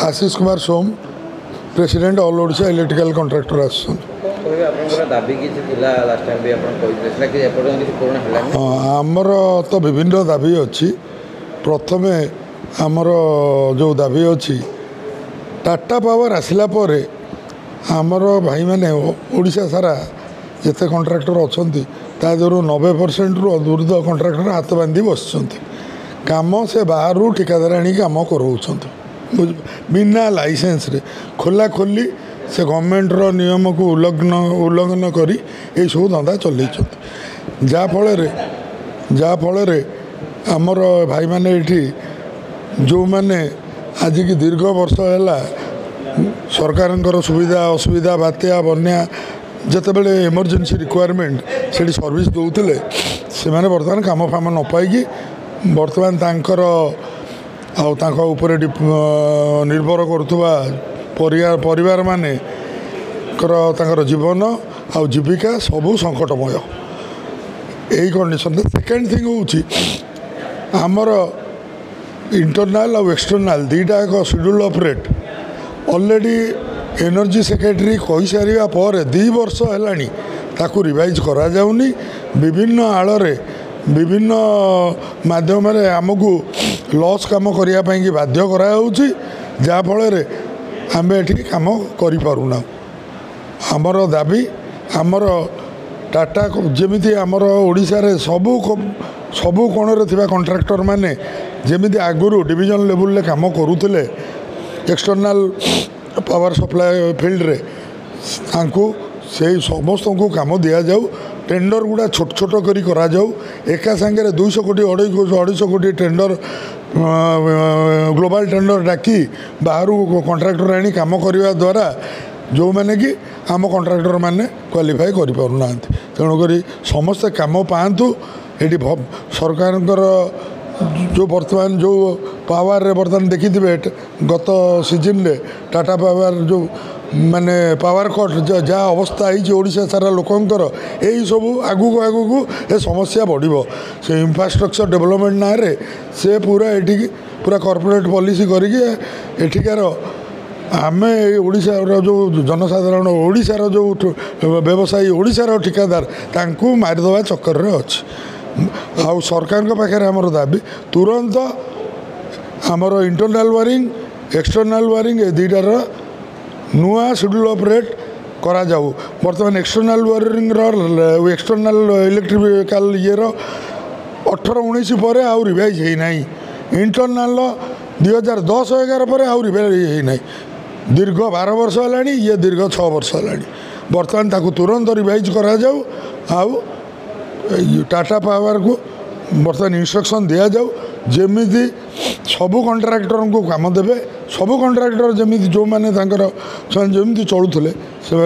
आशीष Kumar Som president all Odisha electrical contractor association. आमर तो विभिन्न दाबी अच्छी। प्रथम आमर जो दाबी अच्छी टाटा पावर आसला परे आमर भाई मैंने ओडिशा सारा जिते कॉन्ट्रैक्टर अच्छा तादर 90% रु अदूर्ध कॉन्ट्रैक्टर हाथ बांधि बस काम से बाहर ठिकादार आनी कम कराऊँ बिना लाइसेंस रे खोला खोली से गवर्नमेंट रो नियम को उल्लंघन करी ये सब धंदा चल जाफल आमर भाई मैंने ये जो मैंने आज की दीर्घ वर्ष है सरकार सुविधा असुविधा बात्या बन्या जितेबाला इमरजेंसी रिक्वायरमेंट से सर्विस दौले से मैंने बर्तमान काम फाम न पाई बर्तमान तांकर निर्भर करुवा परिवार माने जीवन आ जीविका सबू संकटमय यही कंडीशन। सेकेंड थिंग हूँ आमर इंटरनाल और एक्सटर्नाल दीटा एक schedule of rate already energy secretary कही सारा पर 2 वर्ष है ताकू रिवाइज करा जाउनी विभिन्न आड़े विभिन्न माध्यम आमको लॉस काम करने बाध्य कराऊँगी जहाँफल आम ये कम करूना। आमर दाबी आमर टाटा जमी आमर ओडिशा रे सबू कोण रे कॉन्ट्रैक्टर माने जमी आगुरी डिविजन लेवल काम करुले एक्सटर्नाल पावर सप्लाई फील्ड रे से समस्त को काम दि जाऊ टेंडर गुड़ा छोट छोट करा जाऊ एका सांगे 200 कोटी 250 कोटी टेंडर ग्लोबल टेंडर डाकी बाहर कॉन्ट्रैक्टर आनी काम करने द्वारा जो मैंने कि आम कॉन्ट्रैक्टर मैंने क्वालिफाई करना तेणुक समस्ते काम पातु ये सरकार जो बर्तमान जो पावर रे बर्तमान देखी गत सीजन रे टाटा पावर जो माने पावर कट जहाँ अवस्था होइछे सारा लोकंकर यही सब आगू ये समस्या बढ़ से इंफ्रास्ट्रक्चर डेवलपमेंट ना रे से पूरा ये पूरा कॉर्पोरेट पॉलिसी करिकार आम ओडिशार जो जनसाधारण ओडिशार जो व्यवसायी ओडिशार ठिकादार तांकू मारिदेवा चक्कर रे अच्छे आउ सरकार पाखे आमर दाबी तुरंत आमर इंटरनाल वायरिंग एक्सटर्नाल वायरिंग ए दुईटार नुआ शेड्यूल ऑफ रेट करा जाऊ। बर्तमान एक्सटर्नाल वायरिंग एक्सटर्नाल इलेक्ट्रिकल ये 18-19 पर आउ रिवाइज होना इंटरनाल 2010-11 पर आउ रिवाइज होना दीर्घ 12 वर्ष है ये दीर्घ 6 वर्ष है बर्तमान ताकू तुरंत रिवाइज करा जाऊ आउ टाटा पावर को बर्तमान इंस्ट्रक्शन दि जाऊ जमी सबू कॉन्ट्रैक्टर को काम देवे सबू कॉन्ट्रैक्टर जमी जो मैंने जमी चलुले से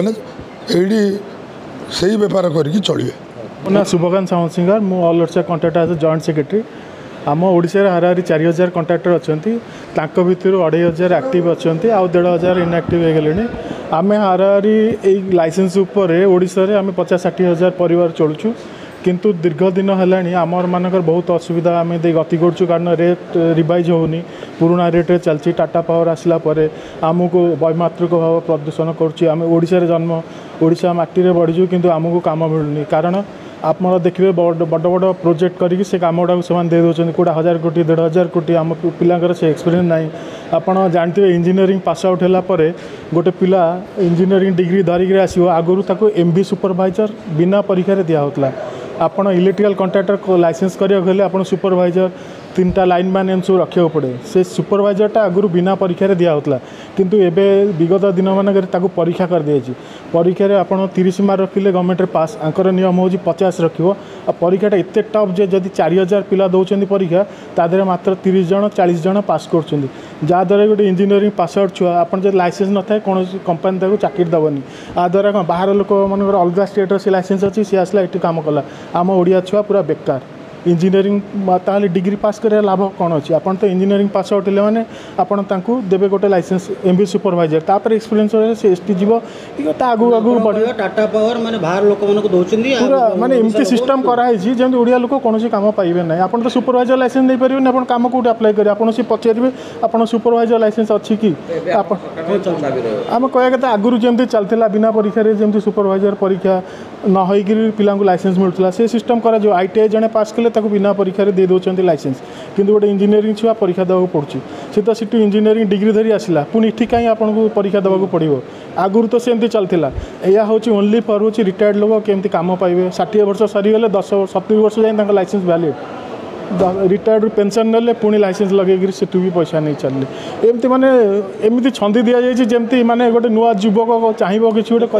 सही बेपार करके चलिए। मो ना शुभकांत सावंत सिंगार मु all Odisha contractor as joint secretary. आम ओडिशा हाराहारी 4000 कॉन्ट्रैक्टर अच्छा भितर 2500 एक्टिव अच्छा आउ 1500 इनएक्टिव हो गले। आम हाराहारी यही लाइसेंस उपर ओडिशा रे आम 50-60 हज़ार परिवार चलुचु किंतु दीर्घ दिन है आमर मानकर बहुत असुविधा आम गति करुँ कारण रेट रिवाइज होनी पुराना रेट चलती टाटा पावर आसला आमको वैमात्रिक भाव प्रदूषण करुँच ओडिशा जन्म ओडिशा माटी रे बढ़ीजु किंतु आमको काम मिलूनी कारण आप देखिए बड़ बड़ प्रोजेक्ट करके से कम गुड़ा से दे दौरान कौटा 1000 कोटी 1500 कोटी आम पिलांकर से एक्सपीरियंस ना आपड़ जानते इंजीनियरिंग पास आउट है गोटे पिला इंजीनियरिंग डिग्री धरिक आसो आगुरी ताको MB सुपरवाइजर बिना परीक्षा दिया होता आपड़ इलेक्ट्रिकल कॉन्ट्रैक्टर लाइसेंस करें आप सुपरवाइजर 3टा लाइनमैन एम सब रखा पड़े से सुपरवाइजरटा आगुरी बिना परीक्षा दिया होता किंतु एबे विगत दिन मानक परीक्षा कर दिया परीक्षा आप 30 मार्क रखिले गवर्नमेंट पास आंकर नियम हो 50 रखियो परीक्षाटा एत टफ जे जदि 4000 पिला दौरान परीक्षा तादे मात्र 30 जन 40 जन पास कर जहाँद्वारा गोटे इंजीनियरिंग पास आउट छुआ आप लाइसेंस न थाए कौन कंपानी चाकरी देवनी आ द्वारा कौन बाहर लोक मन अलग स्टेट से लाइसेंस अच्छी सी आसला ये कम कला आम ओडिया छुआ पूरा बेकार। इंजीनियरिंग ताहले डिग्री पास कर लाभ कौन अच्छी आपन तो इंजीनियरिंग पास आउट है मैंने आपन तांकू देबे गोटे लाइसेंस एमबी सुपरवाइजर तापर एक्सपीरियंस से एसटी जीव आगू आगू बढ़ टाटा पावर माने बाहर लोक मानको दोचंदी पूरा माने एमती सिस्टम कराई जेमती ओडिया लोक कौन काम पाइबे ना आपन तो सुपरवाइजर लाइसेंस नहीं पारे आपन काम कोट अप्लाई करे आपन से पचारे आपन सुपरवाइजर लाइसेंस अच्छी कि आम कह कथा आगुरी जमी चलता बिना परीक्षा जमी सुपरवाइजर परीक्षा न होकर पिला लाइसेंस मिलूला से सिस्टम करा जो ITI जड़े पास कले बिना परीक्षा दे दौरान लाइसेंस किंतु गोटे इंजीनियरिंग छुआ परीक्षा देवा पड़ुची सी तो सीट इंजीनियरिंग डिग्री धरी आसला पुणी इठी कहीं आपको परीक्षा देवा पड़ो आगुरी तो सेमती चलता यह हूँ ओनली फॉर हूँ रिटायर्ड लोक केमती काम पाइबे 60 वर्ष सरीगले 10-70 वर्ष जाए लाइसेंस वैलिड रिटायर्ड पेंशन नेले पुणी लाइसेंस लगे से भी पैसा नहीं चलले एमती माने एमती छंदी दि जाइए जमती माने गोटे नुआ युवक चाहिए किसी गोटे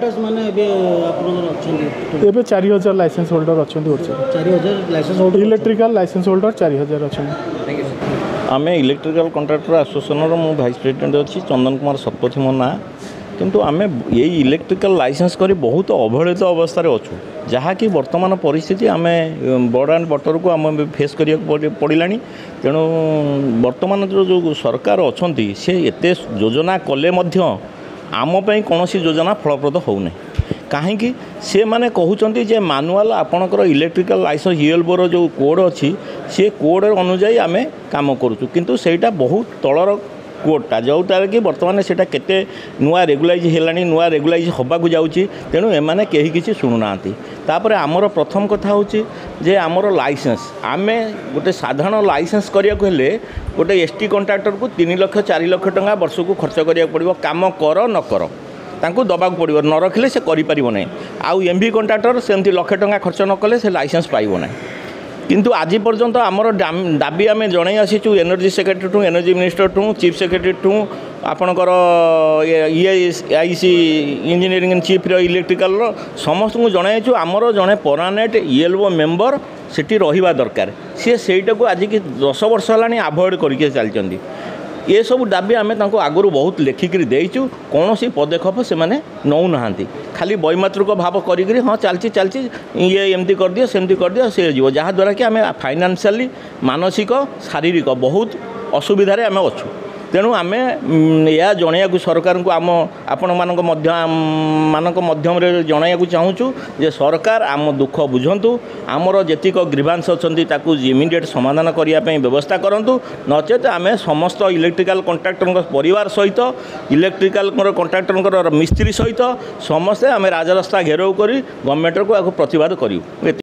करने 4000 लाइसेंस होल्डर अच्छा इलेक्ट्रिकल लाइसेंस होल्डर 4000 अच्छा आम इलेक्ट्रिकल कॉन्ट्रैक्टर एसोसिएशन मु भाइस प्रेसिडेंट अच्छी चंदन कुमार शतपथी मो ना किंतु आम ये इलेक्ट्रिकल लाइसेंस करी बहुत अवहेलित अवस्था अच्छु जहाँकि वर्तमान परिस्थिति आम बड़ एंड बटर को आम फेस करा पड़ा तेणु वर्तमान जो सरकार अच्छा सी एत योजना कले आम कौन योजना फलप्रद होना कहीं से माने कहते जे मानुआल आपणकर इलेक्ट्रिकल लाइसेंस यूएलबोर जो कोड अच्छी सी कोड अनुजाई आम काम करूँ किंतु सेटा बहुत तलर कोडटा जोटा कि बर्तमान से केते नुआ रेगुलाइज है नुआ रेगुलाइज होबाकू जाऊँगी तेणु एमाने कहीं किसी शुणुना तापर आमर प्रथम कथा हूँ जे आमर लाइसेंस आमे गोटे साधारण लाइसेंस करने हेले गोटे एसटी कॉन्ट्रैक्टर को 3 लाख 4 लाख टंका वर्ष को खर्च करा पड़ो काम कर न कर तांको दबाक पड़ो न रखिले से करें आउ एमबी कॉन्ट्रैक्टर सेमती लक्षे टंका खर्च न कले से लाइसेंस पाइब ना किंतु आज पर्यंत आमर दाबी आम जन आसीचु energy secretary to energy minister to chief secretary to आपणकर EIC engineering in chief electrical समस्त को जन आमर जड़े परमानेंट ELO मेंबर सेठी रहिबा दरकार सी सेटा को आज की 10 वर्ष है आभोड करके चलती ये सब दाबी आम आगुरी बहुत लेखिक देचु कौन सी पदक्षेप से मैंने नौना खाली वैमात्रिक भाव करी हाँ चलती ये एमती कर दियो सेमती कर दियो से जीव जहाँद्वारा कि आम फाइनान्शियली मानसिक शारीरिक बहुत असुविधा आम अच्छु तेणु आम या जनइया सरकार को आम आपण माध्यम जनइया चाहूँ जे सरकार आम दुख बुझंतु आमर जेतिक ग्रीवांस अच्छा इमिडिएट समाधान करने व्यवस्था करूँ नचेत आम समस्त इलेक्ट्रिकल कॉन्ट्रैक्टर परिवार सहित इलेक्ट्रिकल कॉन्ट्रैक्टर मिस्त्री सहित समस्ते आम राजरास्ता घेराव कर गवर्नमेंट को प्रतिवाद करूँ।